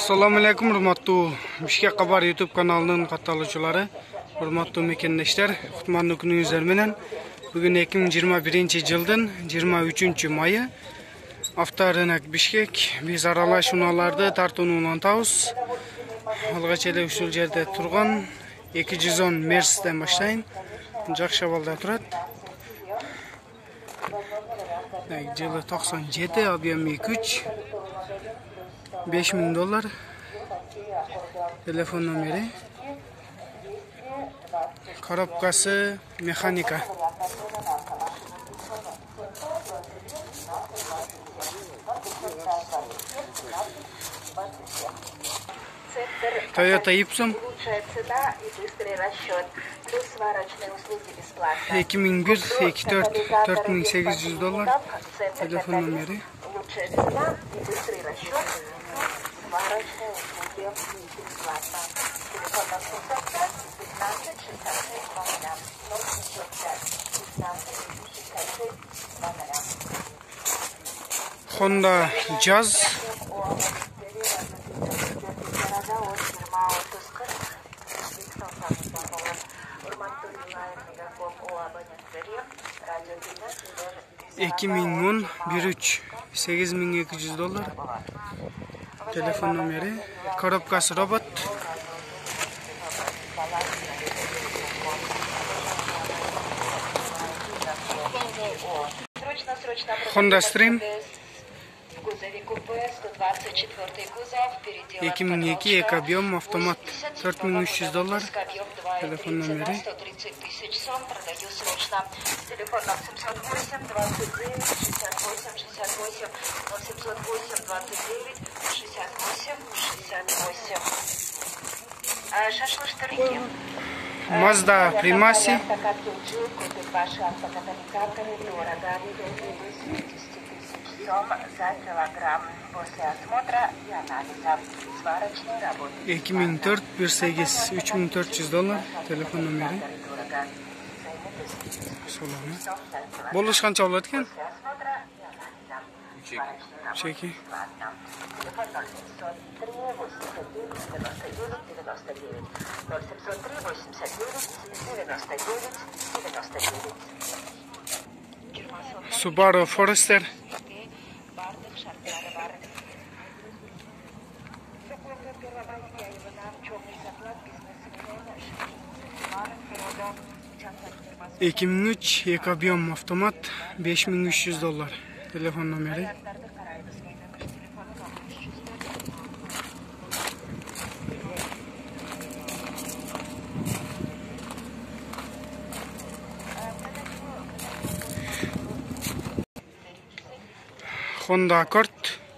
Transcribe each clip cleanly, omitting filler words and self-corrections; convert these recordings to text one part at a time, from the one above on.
Assalamu alaikum, hurmatly Bishkek Xabar YouTube kanalının katılımcıları, hurmatly mekendeşler, kutmanlı gününüzler menen. Bugün 2021 yılın 23 mayı. Hafta rınak Bishkek. Biz aralaşmalarda tartınуулantабыз. Algaç ele ушул жерде турган 210 Mercedes'ten başlayın. Жакшы абалда турат. Жылы 97, объем 2.3. $5000. Telefon номери. Коробкасы механика. Toyota Ipsum. 2001, 24, $4800. Telefon номери. Honda Jazz. $2010, 1.3, $8200. Telefon номери. Коробкасы робот. Honda Stream. 2002, экобъем, автомат, $4300. Телефон номери. Телефон 708 29 68 68 708 29 68 68. Шашлык-тарелки. Mazda Primasi. За килограмм. После осмотра и анализа. Сварочные работы. 2004, 1.8, $3400. Telefon номери. Solama. Boluş qancha bo'ladi ekan? Cheki. Subaru Forester. $2003, экобъем, автомат, $5300. Telefon номери. Honda Accord.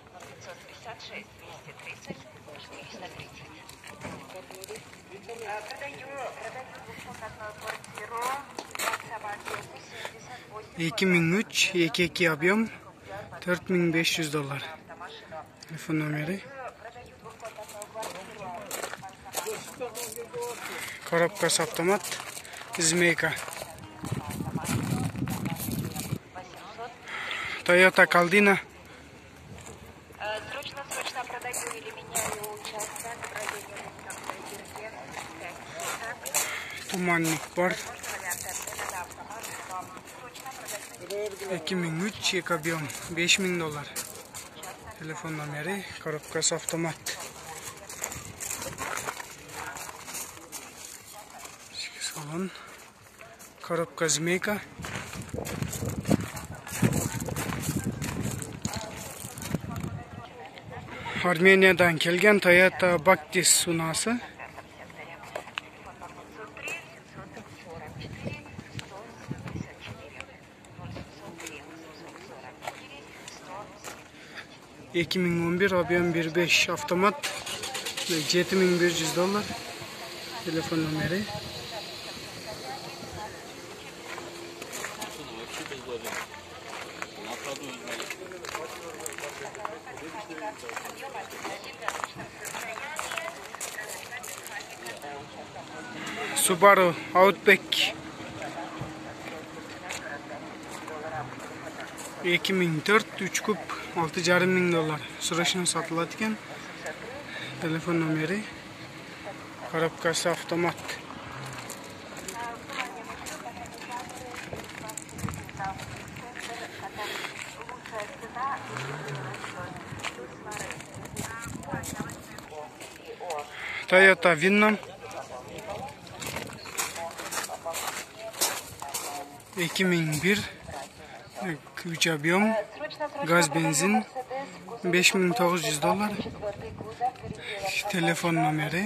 $2003, 2.2 объем, $4500. Telefon номери. Коробкасы автомат, Змейка. Toyota Caldina. Срочно продаю или меняю участок в районе Tumanlık var. 2003, ekobъем, $5000. Telefon номери, коробкасы автомат. Salon. Коробка Змейка. Armeniyadan kelgan Toyota Bactis sunası. $2011, объем 1.5, автомат, $7100. Telefon номери. Subaru Outback. 2004, 3 kup, $6,500. Sırasına satılırken Telefon nomeri. Коробкасы автомат. Toyota Vinnam 2001 3 объем, gaz benzin, $5900. Telefon nomeri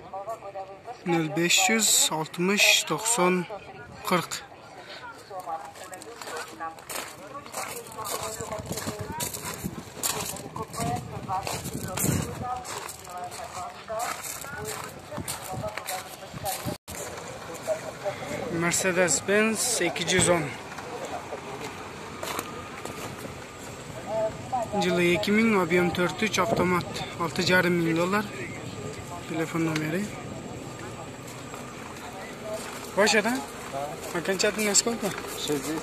0500 60 90 40. Mercedes-Benz 210. Yılı 2000, объем 43, автомат $6,500. Telefon nomeri. Ваша, да? Окончательно сколько? 60.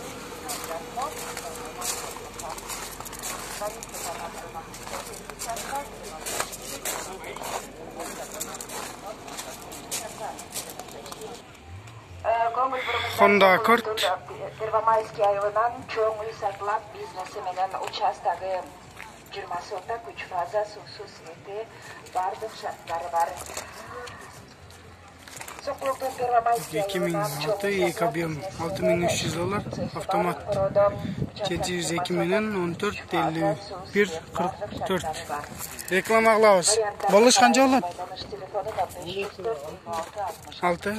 Honda Accord. Первомайский айылынан чоң үй сатылап, бизнесі менен участагы 20 сотак 3 фаза су свети бардык шарттары бар. 2006, ilk объем $6300, автомат 702 менен 14 51 44. Реклама кылабыз. Болуш канча болот? 6.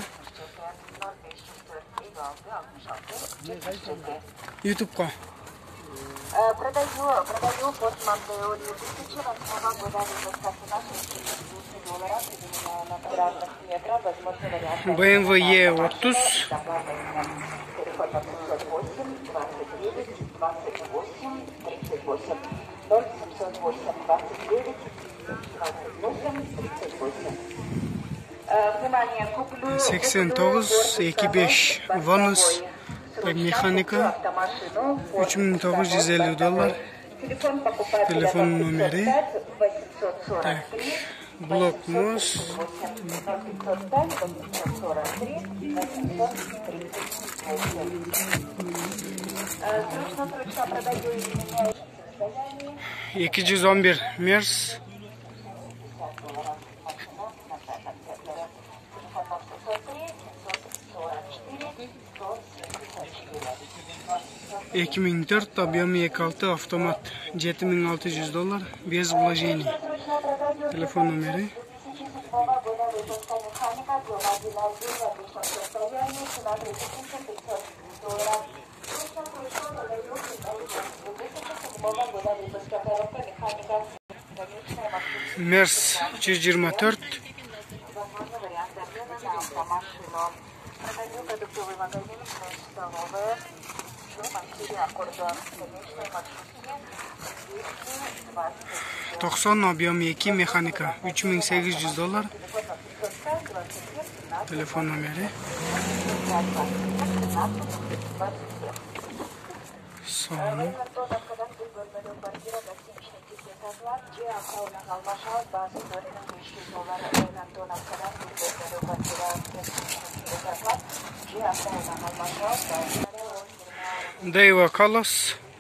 YouTube'га. Продаю Ford Mondeo 2008 года выпуска с нашей $200 на квадратных метров, возможно варианты. BMW E30. Телефон 708 29 28 38 0708 29 28 38. Внимание, куплю 89 25 Vanus механика $3950. Telefon nomeri. Так, блокнот. Срочно продаю и меняю состояние. 211 Мерс. $2004, объем 2.6, автомат $7600, без вложений. Телефон номери. Мерс 424. Продаю продуктовый магазин, столовая, Максиме Аккордеон, конечной маршрутке 220. 90, объем 2, механика $3800. Телефон номери. Sonu. Daiwa Kalos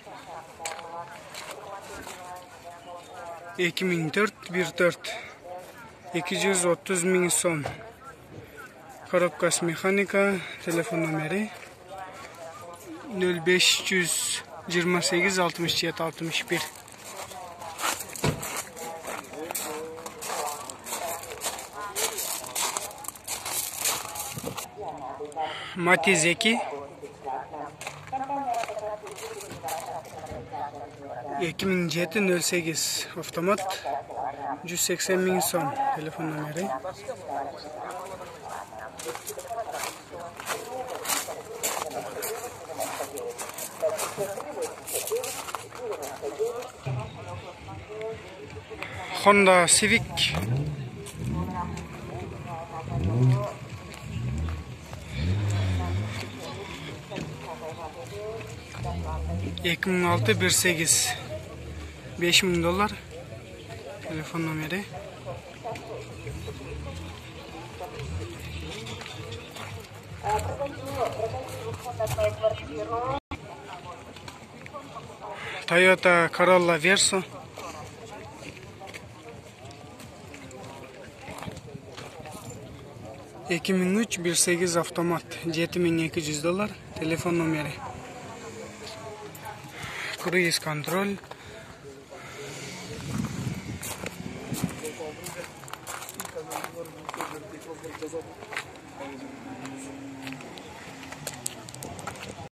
2004 1.4 230.000 сом. Коробкасы механика. Телефон номери 0528 67 61. Матизеки 2007-08 автомат 180.000 сом. Телефон номери. Honda Civic 2006 1.8 $5.000. Telefon nomeri. Toyota Corolla Verso. $2003 1.8 avtomat $7.200. Telefon nomeri. Cruise control.